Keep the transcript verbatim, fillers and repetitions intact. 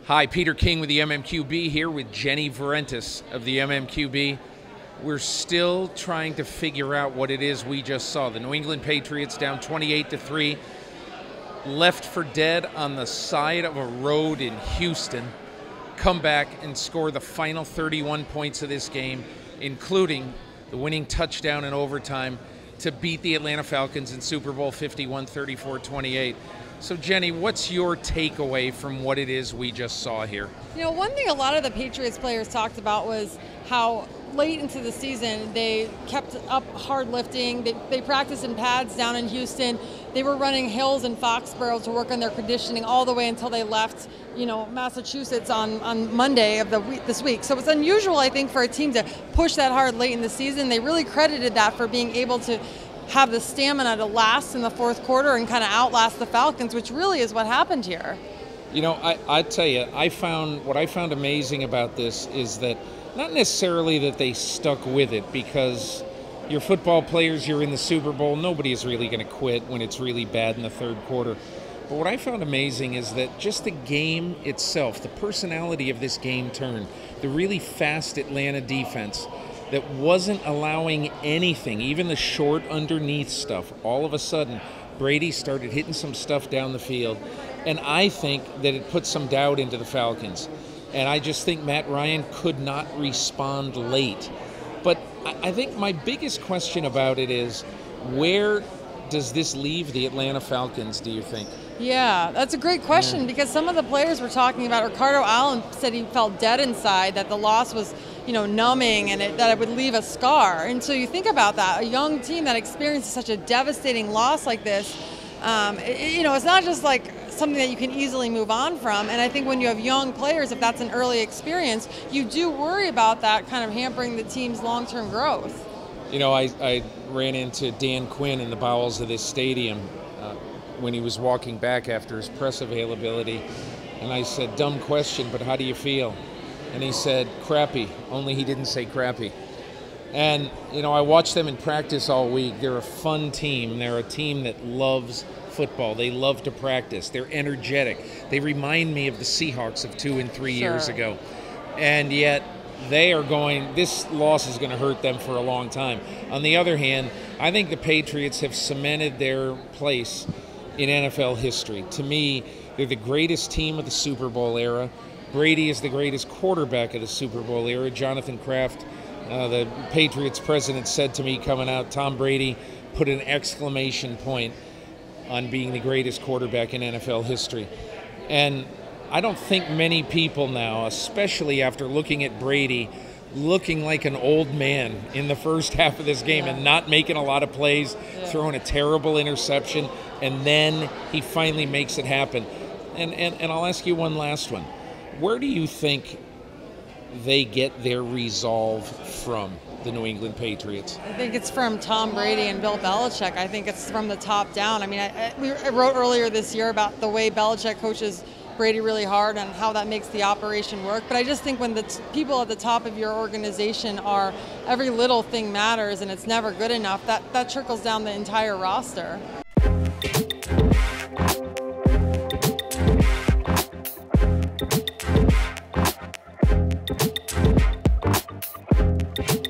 Hi, Peter King with the M M Q B here with Jenny Varentis of the M M Q B. We're still trying to figure out what it is we just saw. The New England Patriots down twenty-eight to three, left for dead on the side of a road in Houston, come back and score the final thirty-one points of this game, including the winning touchdown in overtime to beat the Atlanta Falcons in Super Bowl fifty-one, thirty-four twenty-eight. So, Jenny, what's your takeaway from what it is we just saw here? You know, one thing a lot of the Patriots players talked about was how late into the season they kept up hard lifting. They, they practiced in pads down in Houston. They were running hills in Foxborough to work on their conditioning all the way until they left, you know, Massachusetts on, on Monday of the week, this week. So it's unusual, I think, for a team to push that hard late in the season. They really credited that for being able to have the stamina to last in the fourth quarter and kind of outlast the Falcons, which really is what happened here. You know, I, I tell you, I found what I found amazing about this is that not necessarily that they stuck with it, because you're football players, you're in the Super Bowl, nobody is really going to quit when it's really bad in the third quarter. But what I found amazing is that just the game itself, the personality of this game turn, the really fast Atlanta defense that wasn't allowing anything, even the short underneath stuff. All of a sudden, Brady started hitting some stuff down the field, and I think that it put some doubt into the Falcons. And I just think Matt Ryan could not respond late. But I think my biggest question about it is, where does this leave the Atlanta Falcons, do you think? Yeah, that's a great question, yeah. Because some of the players were talking about, Ricardo Allen said he felt dead inside, that the loss was, you know, numbing, and it, that it would leave a scar. And so you think about that, a young team that experiences such a devastating loss like this, um, it, you know, it's not just like something that you can easily move on from. And I think when you have young players, if that's an early experience, you do worry about that kind of hampering the team's long-term growth. You know, I, I ran into Dan Quinn in the bowels of this stadium uh, when he was walking back after his press availability, and I said, dumb question, but how do you feel? And he said, crappy, only he didn't say crappy. And, you know, I watched them in practice all week. They're a fun team. They're a team that loves football. They love to practice. They're energetic. They remind me of the Seahawks of two and three Sure. years ago. And yet they are going, this loss is going to hurt them for a long time. On the other hand, I think the Patriots have cemented their place in N F L history. To me, they're the greatest team of the Super Bowl era. Brady is the greatest quarterback of the Super Bowl era. Jonathan Kraft, uh, the Patriots president, said to me coming out, Tom Brady put an exclamation point on being the greatest quarterback in N F L history. And I don't think many people now, especially after looking at Brady, looking like an old man in the first half of this game yeah. and not making a lot of plays, yeah. throwing a terrible interception, and then he finally makes it happen. And, and, and I'll ask you one last one. Where do you think they get their resolve from, the New England Patriots? I think it's from Tom Brady and Bill Belichick. I think it's from the top down. I mean, I, I, we, I wrote earlier this year about the way Belichick coaches Brady really hard and how that makes the operation work. But I just think when the t- people at the top of your organization are, every little thing matters and it's never good enough, that, that trickles down the entire roster.